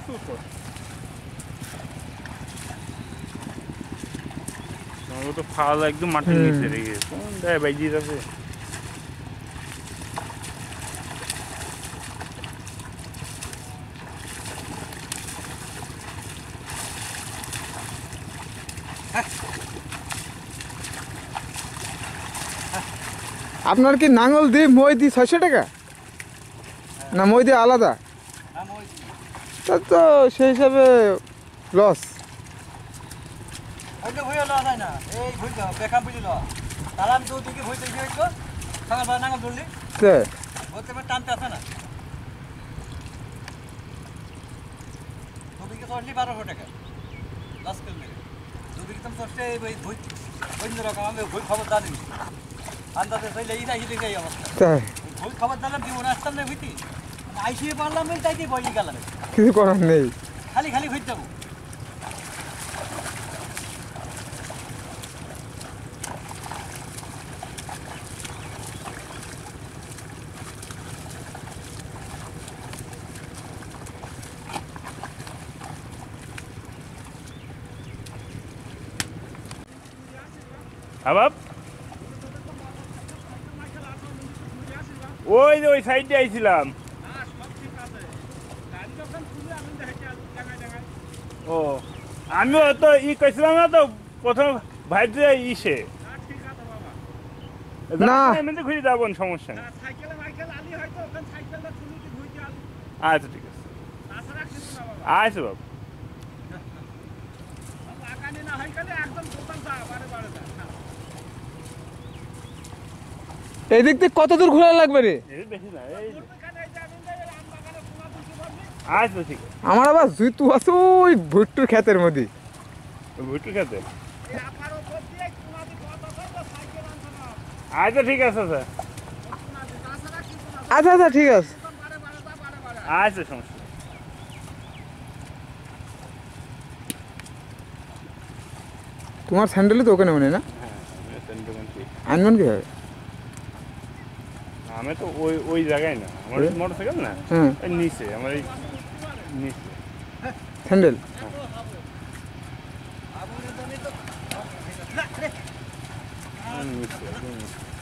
প্রচুর কষ্ট। আমার তো ফাল একদম মাটির নিচে রেখে কোন দেয় বাইজি যাবে। আপনার কি নাঙ্গল দিয়ে মই দি 600 টাকা না মই দিয়ে আলাদা? তা তো সেই হিসাবে লস। টানতে আছে না 1200 টাকা 10 কিলোমিটার যদি তুমি করতে অন্য রকম আমি ভুল খবর জানি আন্দাজে চাইলে এই অবস্থা তাই ভুল খবর দিলাম জীবনে আসতাম না ভীতি আইসিয়ে পারলাম এই তাইতে বই গেলাম কিছু করার নেই। খালি খালি ঘুরতে যাবো। আবার ওই যে ওই সাইডে আইছিলাম। ও আমিও তো কইছিলাম না তো প্রথম ভাইতে ইসে না এমনিতে ঘুরে যাবো সমস্যা নেই। আচ্ছা ঠিক আছে আচ্ছা বাবু। এদিক থেকে কত দূর ঘোরা লাগবে রে? বেশি না এই আচ্ছা ঠিক আছে। আমার আবার জুতু আছে ওই ভুট্টুর ক্ষেতের মধ্যে। ভুট্টু খেতে আচ্ছা ঠিক আছে স্যার। আচ্ছা আচ্ছা ঠিক আছে। আচ্ছা সমস্যা তোমার স্যান্ডেলই তো ওখানে মনে হয় না? আনবেন কিভাবে? আমি তো ওই ওই জায়গায় না আমার মোটর সাইকেল না নিচে আমার এই নিচে স্যান্ডেল নিচে